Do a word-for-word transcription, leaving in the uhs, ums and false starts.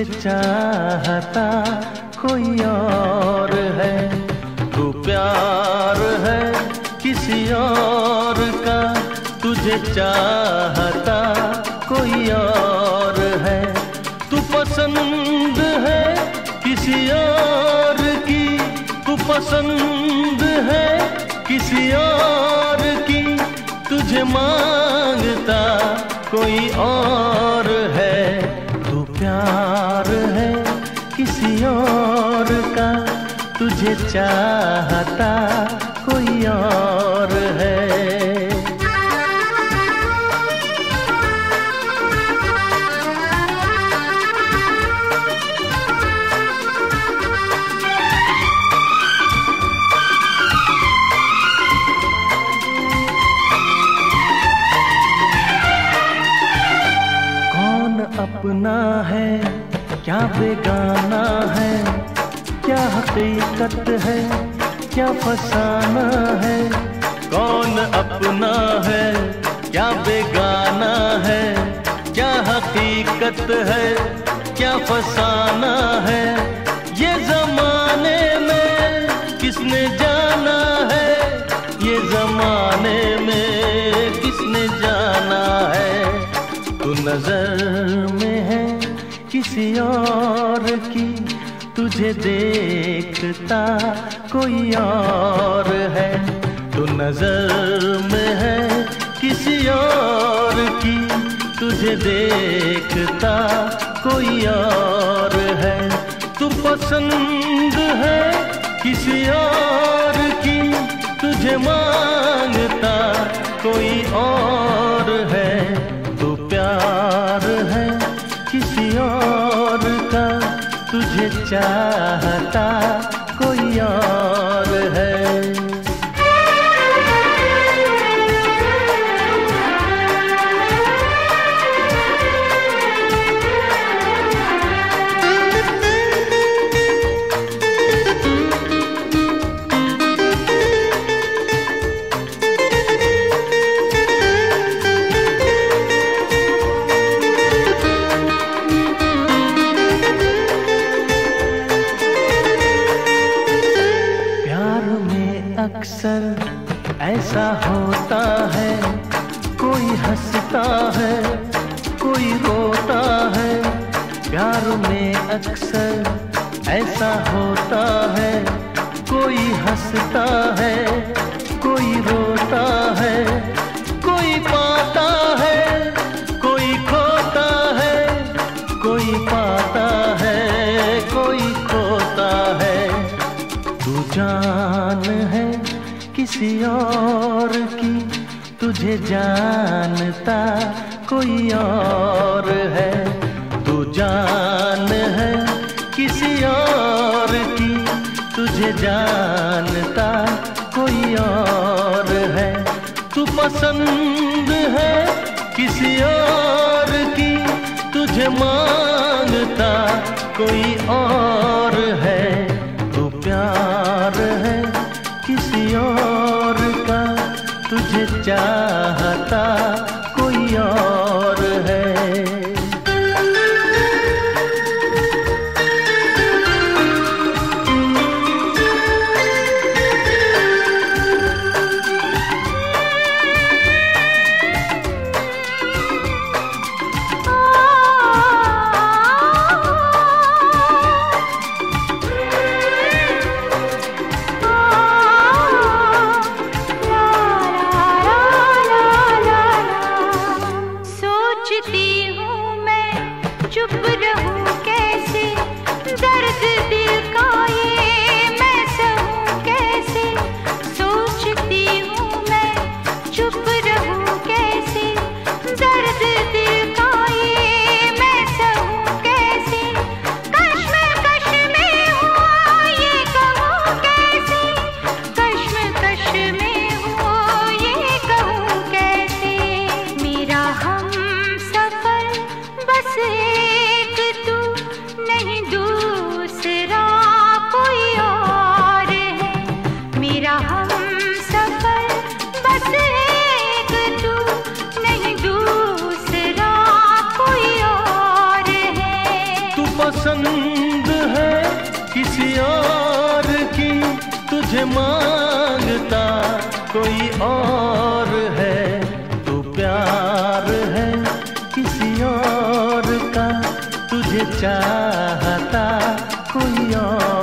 तुझे चाहता कोई और है, तू प्यार है किसी और का, तुझे चाहता कोई और है, तू पसंद है किसी और की, तू पसंद है किसी और की, तुझे मांगता कोई और है, तू प्यार है किसी और का, तुझे चाहता कोई और है। अपना है क्या बेगाना है, क्या हकीकत है क्या फसाना है, कौन अपना है क्या बेगाना है, क्या हकीकत है क्या फसाना है, ये जमाने में किसने जाना है, ये जमाने में किसने जाना है, तू नजर में है किसी और की, तुझे देखता कोई और है, तू नजर में है किसी और की, तुझे देखता कोई और है, तू पसंद है किसी और की, तुझे मांगता कोई और है, तू प्यार है किसी और का, तुझे चाहता कोई और है। अक्सर ऐसा होता है, कोई हंसता है कोई रोता है, प्यार में अक्सर ऐसा होता है, कोई हंसता है कोई रोता है, कोई पाता है कोई खोता है, कोई पाता है कोई खोता है, तू जान है किसी और की, तुझे जानता कोई और है, तू जान है किसी और की, तुझे जानता कोई और है, तू पसंद है किसी और की, तुझे मांगता कोई और है, तू प्यार है किसी और का, तुझे चाहता कोई और है। la la la la किसी और की तुझे मांगता कोई और है, तू प्यार है किसी और का, तुझे चाहता कोई और।